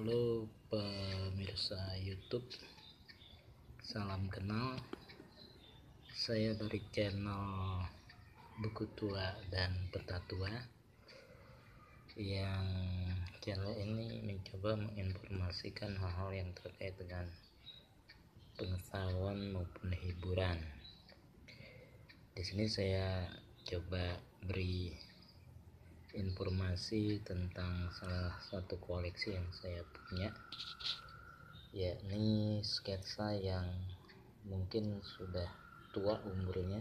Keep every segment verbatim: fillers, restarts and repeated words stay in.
Halo pemirsa YouTube, salam kenal. Saya dari channel Buku Tua dan Peta Tua, yang channel ini mencoba menginformasikan hal-hal yang terkait dengan pengetahuan maupun hiburan. Di sini saya coba beri informasi tentang salah satu koleksi yang saya punya, yakni sketsa yang mungkin sudah tua umurnya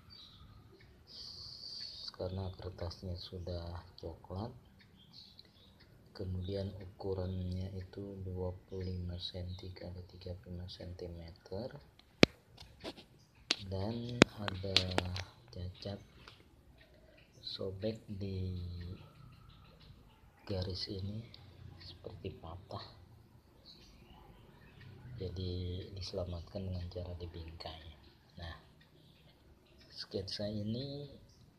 karena kertasnya sudah coklat, kemudian ukurannya itu dua puluh lima sentimeter kali tiga puluh lima sentimeter, dan ada cacat sobek di garis ini seperti patah, jadi diselamatkan dengan cara dibingkai. Nah, sketsa ini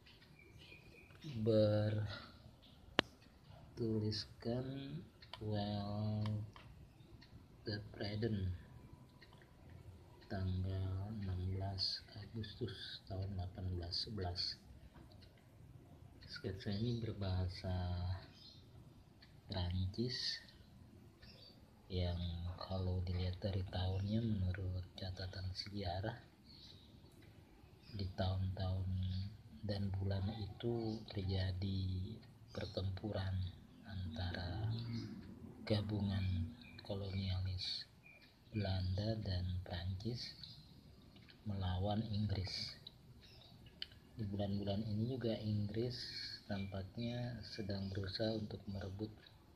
bertuliskan well the Preden tanggal enam belas Agustus tahun delapan belas sebelas. Sketsa ini berbahasa Prancis yang kalau dilihat dari tahunnya, menurut catatan sejarah, di tahun-tahun dan bulan itu terjadi pertempuran antara gabungan kolonialis Belanda dan Prancis melawan Inggris. Di bulan-bulan ini juga Inggris tampaknya sedang berusaha untuk merebut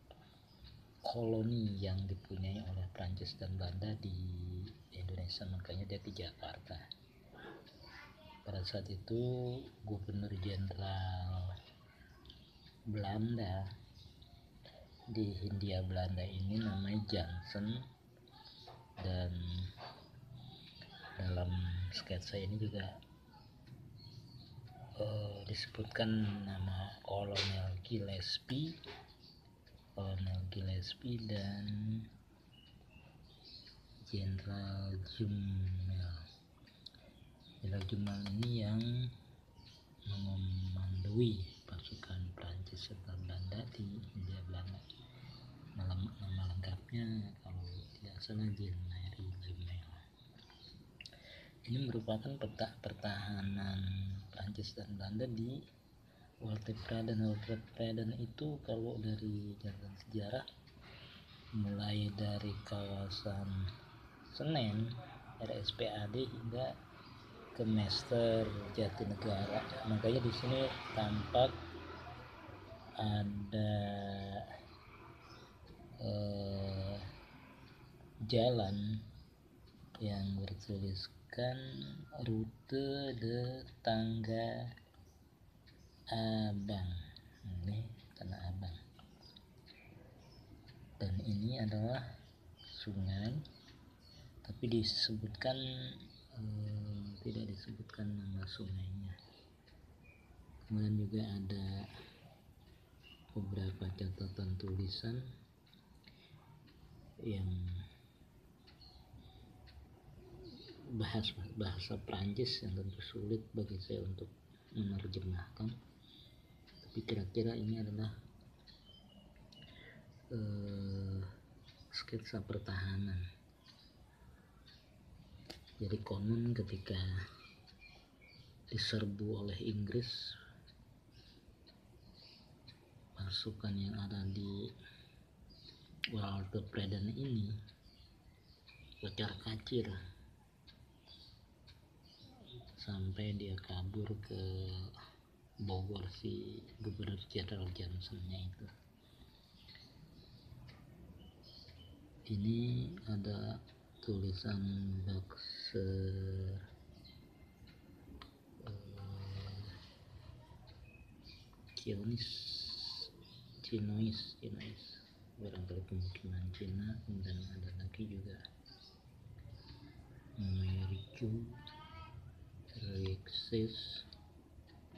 koloni yang dipunyai oleh Prancis dan Belanda di Indonesia, makanya dia ke Jakarta. Pada saat itu Gubernur Jenderal Belanda di Hindia Belanda ini namanya Jansen, dan dalam sketsa ini juga uh, disebutkan nama Kolonel Gillespie, Kolonel Gillespie dan Jenderal Jumel. Jenderal Jumel ini yang mengomandoi pasukan Prancis serta Belanda di Hindia Belanda. Nama, nama lengkapnya kalau tidak salah Jenderal Jumel. Ini merupakan peta pertahanan Prancis dan Belanda di Walter Preden. Walter Preden itu kalau dari catatan sejarah, mulai dari kawasan Senen, R S P A D hingga ke Mester Jatinegara. Makanya di sini tampak ada eh, jalan yang bertuliskan rute de Tangga Abang. Ini Tanah Abang. Dan ini adalah sungai, tapi disebutkan eh, tidak disebutkan nama sungainya. Kemudian juga ada beberapa catatan tulisan yang bahasa bahasa Prancis yang tentu sulit bagi saya untuk menerjemahkan, tapi kira-kira ini adalah eh, sketsa pertahanan. Jadi konon ketika diserbu oleh Inggris, pasukan yang ada di Walter Preden ini kocar kacir sampai dia kabur ke Bogor, si Gubernur Jenderal Jansennya itu. Ini ada tulisan Boxer uh, Cinois, Cinois, Cinois, barangkali kemungkinan Cina. Dan ada lagi juga Mericu, Rexes,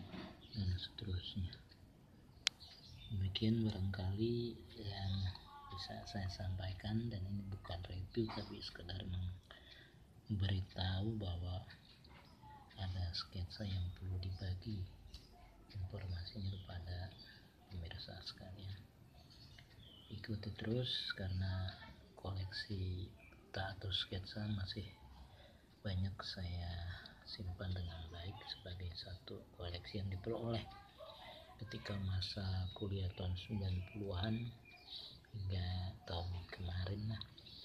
dan seterusnya. Demikian barangkali yang bisa saya sampaikan, dan ini bukan review tapi sekedar memberitahu bahwa ada sketsa yang perlu dibagi informasinya kepada pemirsa sekalian. Ikuti terus karena koleksi peta atau sketsa masih banyak saya simpan dengan baik sebagai satu koleksi yang diperoleh ketika masa kuliah tahun sembilan puluhan hingga tahun kemarin lah,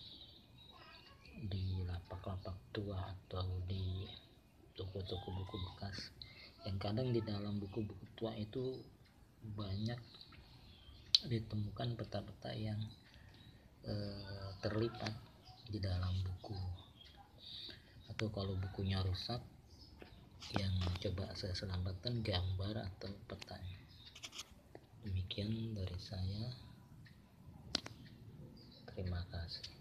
di lapak-lapak tua atau di toko-toko buku bekas, yang kadang di dalam buku-buku tua itu banyak ditemukan peta-peta yang eh, terlipat di dalam buku, atau kalau bukunya rusak yang coba saya selamatkan gambar atau petanya. Demikian dari saya, terima kasih.